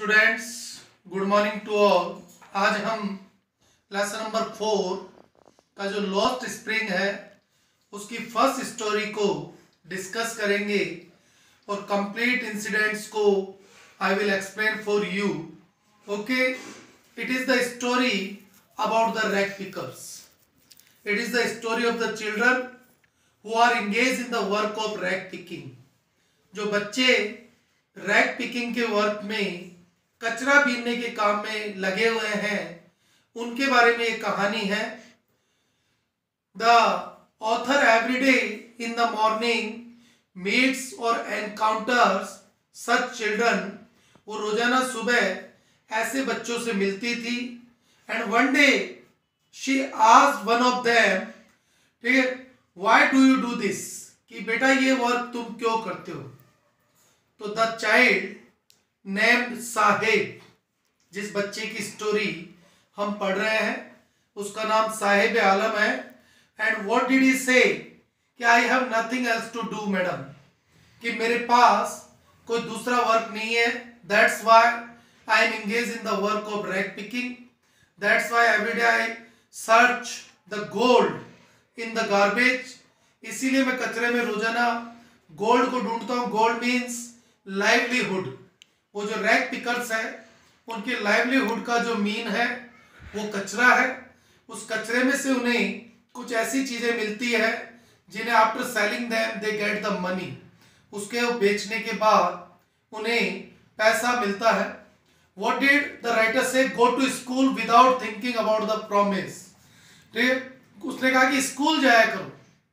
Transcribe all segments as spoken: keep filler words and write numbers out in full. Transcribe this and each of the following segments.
Students, good morning to all. आज हम lesson number four का जो लॉस्ट स्प्रिंग है उसकी फर्स्ट स्टोरी को डिस्कस करेंगे और कंप्लीट इंसिडेंट्स को I will explain for you. Okay, it is the story about the rag pickers. It is the story of the children who are engage in the work of rag picking. जो बच्चे rag picking के work में, कचरा बीनने के काम में लगे हुए हैं, उनके बारे में एक कहानी है। The author everyday in the morning meets और एनकाउंटर्स सच चिल्ड्रन। वो रोजाना सुबह ऐसे बच्चों से मिलती थी। And one day she asked one of them, ठीक है, why do you do this, कि बेटा ये वर्क तुम क्यों करते हो। तो द चाइल्ड नेम्ड साहेब, जिस बच्चे की स्टोरी हम पढ़ रहे हैं उसका नाम साहेब आलम है। And what did he say, कि I have nothing else to do madam, कि मेरे पास कोई दूसरा वर्क नहीं है। That's why I am engage in the work of rag picking. That's why every day I search the gold in the garbage. इसीलिए मैं कचरे में रोजाना गोल्ड को ढूंढता हूँ। Gold means livelihood. वो जो रैग पिकर्स है उनके लाइवलीहुड का जो मीन है वो कचरा है। उस कचरे में से उन्हें कुछ ऐसी चीजें मिलती है जिन्हें after selling them they get the money. उसके वो बेचने के बाद उन्हें पैसा मिलता है। What did the writer say, go to school without thinking about the promise. ठीक, उसने कहा कि स्कूल जाया करो।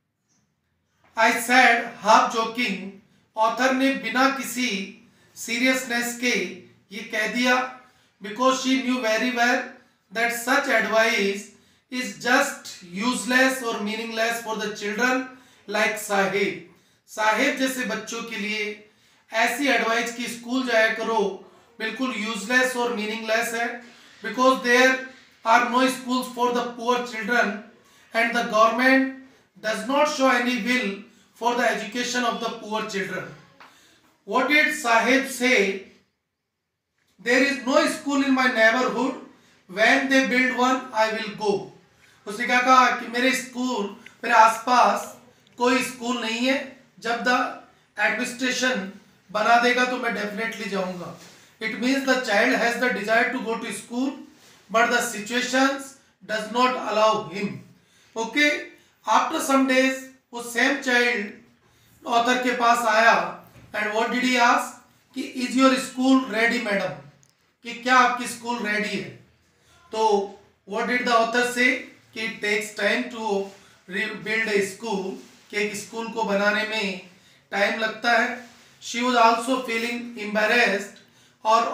I said half joking, author ने बिना किसी सीरियसनेस के ये कह दिया, because she knew very well that such advice is just useless और meaningless for the children like Saheb. Saheb जैसे बच्चों के लिए ऐसी एडवाइस की स्कूल जाया करो बिल्कुल यूजलेस और मीनिंगलेस है। Because there are no schools for the poor children and the government does not show any will for the education of the poor children. What did Sahib say? There is no school in my neighborhood. When they build one, I will go. उसने क्या कहा कि मेरे school, मेरे आसपास कोई school नहीं है। जब द एडमिनिस्ट्रेशन बना देगा तो मैं डेफिनेटली जाऊंगा। It means the child has the desire to go to school, but the situations does not allow him. Okay, after some days वो सेम चाइल्ड ऑथर के पास आया and what did he ask, कि is your school ready madam, कि क्या आपकी school ready है। तो व्हाट डिड द ऑथर से, कि it takes time to build a school, कि एक स्कूल को बनाने में टाइम लगता है। She was also feeling embarrassed, और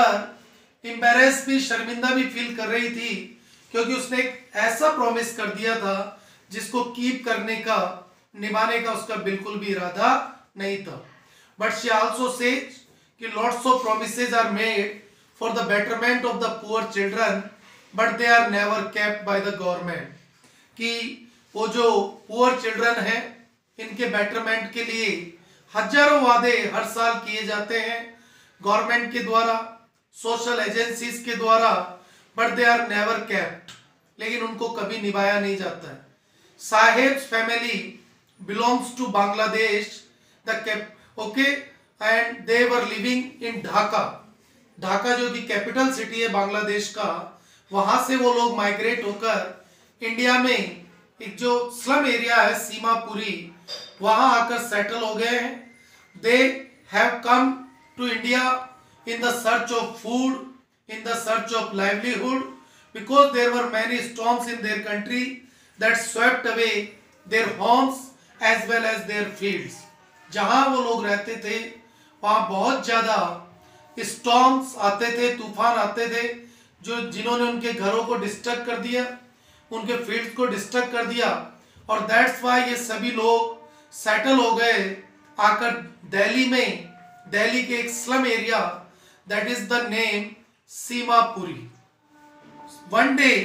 ऑथर एम्बैरेस भी, शर्मिंदा भी फील कर रही थी, क्योंकि उसने एक ऐसा प्रॉमिस कर दिया था जिसको कीप करने का, निभाने का उसका बिल्कुल भी इरादा नहीं था। बट शी आल्सो सेज कि lots of promises are made for the betterment of the poor children, but they are never kept by the government. कि वो जो पुअर चिल्ड्रन हैं इनके बेटरमेंट के लिए हजारों वादे हर साल किए जाते हैं गवर्नमेंट के द्वारा, सोशल एजेंसीज के द्वारा, but they are never kept, लेकिन उनको कभी निभाया नहीं जाता है। Sahib's family belongs to Bangladesh, the cap okay, and they were living in Dhaka. Dhaka जो कि कैपिटल सिटी है बांग्लादेश का, वहां से वो लोग माइग्रेट होकर इंडिया में एक जो स्लम एरिया है सीमापुरी, वहां आकर सेटल हो गए हैं। They have come to India in the search of food, in the search of livelihood, because there were many storms in their country that swept away their homes as well as their fields. जहां वो लोग रहते थे वहां बहुत ज्यादा storms आते थे, तूफान आते थे, जो जिन्होंने उनके घरों को डिस्टर्ब कर दिया, उनके फील्ड्स को डिस्टर्ब कर दिया। और दैट्स व्हाई ये सभी लोग सेटल हो गए आकर दिल्ली में, दिल्ली के एक slum area, that is the name Seemapuri. One day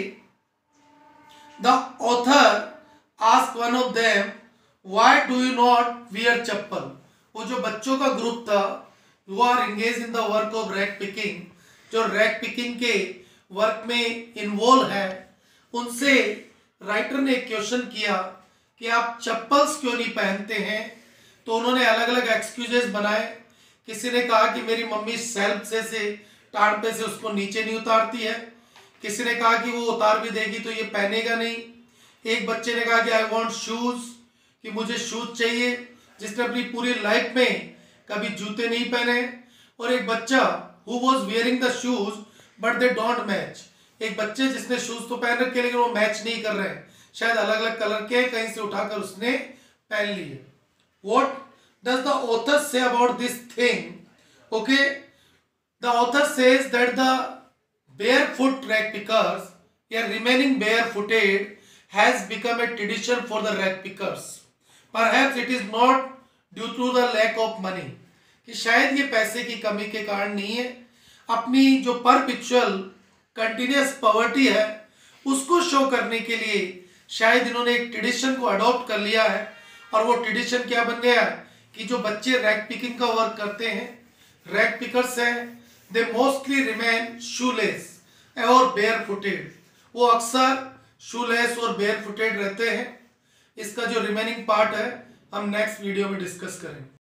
the author asked one of them, why do you not wear chappal? वो जो बच्चों का ग्रुप था, who are engaged in the work of rag picking, जो रैक पिकिंग के work में involve है, उनसे राइटर ने एक क्वेश्चन किया कि आप चप्पल्स क्यों नहीं पहनते हैं। तो उन्होंने अलग अलग एक्सक्यूजेस बनाए। किसी ने कहा कि मेरी मम्मी सेल्फ से से टाड़ पे से उसको नीचे नहीं उतारती है। किसी ने कहा कि वो उतार भी देगी तो ये पहनेगा नहीं। एक बच्चे ने कहा कि आई वांट शूज, कि मुझे शूज चाहिए, जिसने अपनी पूरी लाइफ में कभी जूते नहीं पहने। और एक बच्चा who was wearing the shoes but they don't match, एक बच्चे जिसने शूज तो पहन रखे लेकिन वो मैच नहीं कर रहे हैं, शायद अलग अलग कलर के कहीं से उठाकर उसने पहन लिए। What does the author say about this thing? Okay, the author says that the barefoot rag pickers, yeah, remaining barefooted has become a tradition for the rag pickers. Perhaps it is not due to the lack of money, कि शायद ये पैसे की कमी के कारण नहीं है, अपनी जो परपिचुअल कंटिन्यूस पॉवर्टी है उसको शो करने के लिए शायद इन्होंने एक ट्रेडिशन को अडॉप्ट कर लिया है। और वो ट्रेडिशन क्या बन गया है कि जो बच्चे रैग पिकिंग का वर्क करते हैं, रैग पिकर्स हैं, दे मोस्टली रिमेन शूलेस और बेयर फुटेड, वो अक्सर शूलेस और बेयर फुटेड रहते हैं। इसका जो रिमेनिंग पार्ट है हम नेक्स्ट वीडियो में डिस्कस करेंगे।